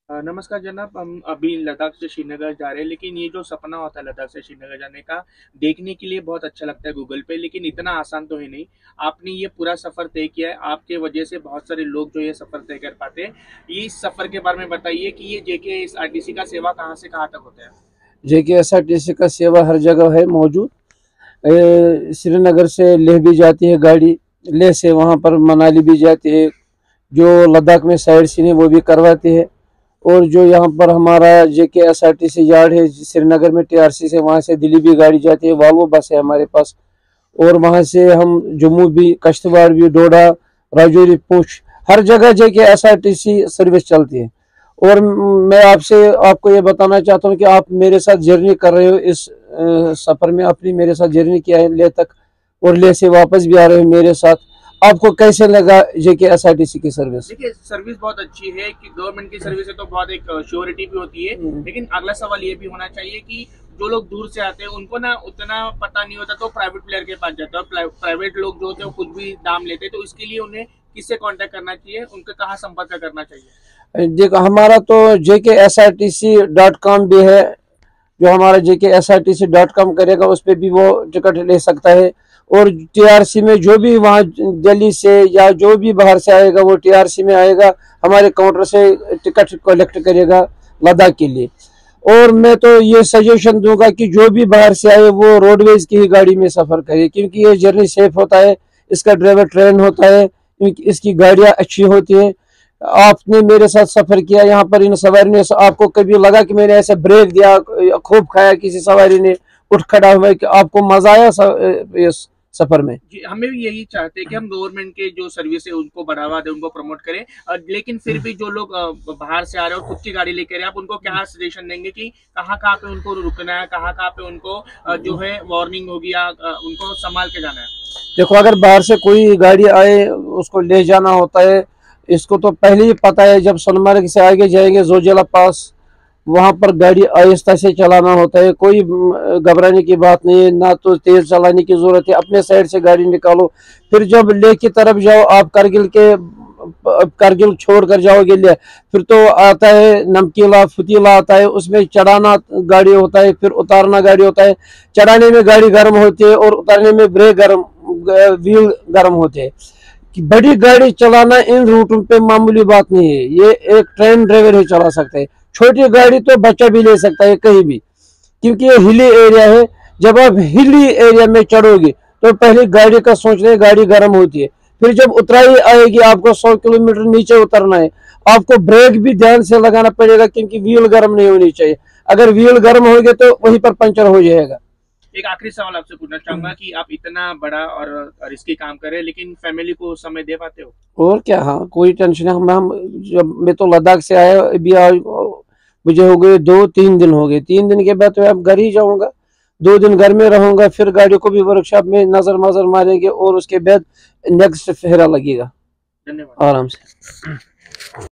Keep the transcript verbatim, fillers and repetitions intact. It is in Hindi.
अ, नमस्कार जनाब, हम अभी लद्दाख से श्रीनगर जा रहे हैं, लेकिन ये जो सपना होता है लद्दाख से श्रीनगर जाने का, देखने के लिए बहुत अच्छा लगता है गूगल पे, लेकिन इतना आसान तो है नहीं। आपने ये पूरा सफ़र तय किया है, आपके वजह से बहुत सारे लोग जो ये सफ़र तय कर पाते हैं। ये इस सफ़र के बारे में बताइए कि ये जेके इस आरटीसी का सेवा कहाँ से कहाँ तक होता है? JK S R T C का सेवा हर जगह है मौजूद। ए, श्रीनगर से लेह भी जाती है गाड़ी, लेह से वहाँ पर मनाली भी जाती है। जो लद्दाख में साइड सीन है वो भी करवाती है। और जो यहाँ पर हमारा JK S R T C yard है श्रीनगर में, टी आर सी से वहाँ से दिल्ली भी गाड़ी जाती है, वाल्वो बस है हमारे पास। और वहाँ से हम जम्मू भी, कश्तवाड़ भी, डोडा, राजौरी, पुंछ, हर जगह JK S R T C service चलती है। और मैं आपसे आपको ये बताना चाहता हूँ कि आप मेरे साथ जर्नी कर रहे हो, इस सफ़र में अपनी मेरे साथ जर्नी किया है लेह तक, और लेह से वापस भी आ रहे हो मेरे साथ। आपको कैसे लगा JK S R T C की सर्विस? देखिए, सर्विस बहुत अच्छी है कि गवर्नमेंट की सर्विस है तो बहुत एक श्योरिटी भी होती है। लेकिन अगला सवाल ये भी होना चाहिए कि जो लोग दूर से आते हैं उनको ना उतना पता नहीं होता, तो प्राइवेट प्लेयर के पास जाते हैं। प्राइवेट लोग जो होते हैं वो कुछ भी दाम लेते हैं, तो इसके लिए उन्हें किससे कांटेक्ट करना चाहिए, उनका कहाँ संपर्क करना चाहिए? देखो, हमारा तो JK S R T C dot com भी है। जो हमारा JK S R T C dot com करेगा उस पर भी वो टिकट ले सकता है। और टी आर सी में जो भी वहाँ दिल्ली से या जो भी बाहर से आएगा वो टी आर सी में आएगा, हमारे काउंटर से टिकट कलेक्ट करेगा लद्दाख के लिए। और मैं तो ये सजेशन दूंगा कि जो भी बाहर से आए वो रोडवेज की ही गाड़ी में सफ़र करे, क्योंकि ये जर्नी सेफ होता है। इसका ड्राइवर ट्रेन होता है, क्योंकि इसकी गाड़ियाँ अच्छी होती है। आपने मेरे साथ सफ़र किया यहाँ पर, इन सवारी ने आपको कभी लगा कि मैंने ऐसे ब्रेक दिया, खूब खाया किसी सवारी ने, उठ खड़ा हुआ, कि आपको मजा आया इस सफर में? जी, हमें भी यही चाहते हैं कि हम गवर्नमेंट के जो सर्विस है उनको बढ़ावा दें, उनको प्रमोट करें। अ, लेकिन फिर भी जो लोग अ, बाहर से आ रहे हैं और खुद की गाड़ी लेकर आप उनको क्या सजेशन देंगे कि कहाँ कहाँ पे उनको रुकना है, कहाँ कहाँ पे उनको अ, जो है वार्निंग होगी या अ, उनको संभाल के जाना है? देखो, अगर बाहर से कोई गाड़ी आए उसको ले जाना होता है, इसको तो पहले ही पता है। जब सोनमर्ग से आगे जाएंगे जोजिला पास, वहां पर गाड़ी आहिस्ता से चलाना होता है। कोई घबराने की बात नहीं है, ना तो तेज चलाने की जरूरत है। अपने साइड से गाड़ी निकालो। फिर जब लेह की तरफ जाओ, आप करगिल के करगिल छोड़ कर जाओगे ले, फिर तो आता है नमकीला फुतीला आता है, उसमें चढ़ाना गाड़ी होता है, फिर उतारना गाड़ी होता है। चढ़ाने में गाड़ी गर्म होती है और उतारने में ब्रेक गर्म, व्हील गर्म होते हैं। कि बड़ी गाड़ी चलाना इन रूटों पे मामूली बात नहीं है, ये एक ट्रेन ड्राइवर ही चला सकता है। छोटी गाड़ी तो बच्चा भी ले सकता है कहीं भी, क्योंकि ये हिली एरिया है। जब आप हिली एरिया में चढ़ोगे तो पहले गाड़ी का सोच रहे, गाड़ी गर्म होती है। फिर जब उतराई आएगी, आपको सौ किलोमीटर नीचे उतरना है, आपको ब्रेक भी ध्यान से लगाना पड़ेगा, क्योंकि व्हील गर्म नहीं होनी चाहिए। अगर व्हील गर्म होगी तो वहीं पर पंचर हो जाएगा। एक आखिरी सवाल आपसे पूछना चाहूंगा कि आप इतना बड़ा और रिस्की काम कर रहे हैं, लेकिन फैमिली को समय दे पाते हो? और क्या, हाँ, कोई टेंशन है। हम हम जब मैं तो लद्दाख से आया अभी, आज मुझे हो गए दो तीन दिन हो गए। तीन दिन के बाद तो अब घर ही जाऊंगा। दो दिन घर में रहूंगा, फिर गाड़ी को भी वर्कशॉप में नजर मजर मारेंगे और उसके बाद नेक्स्ट फेरा लगेगा धन्यवाद। आराम से।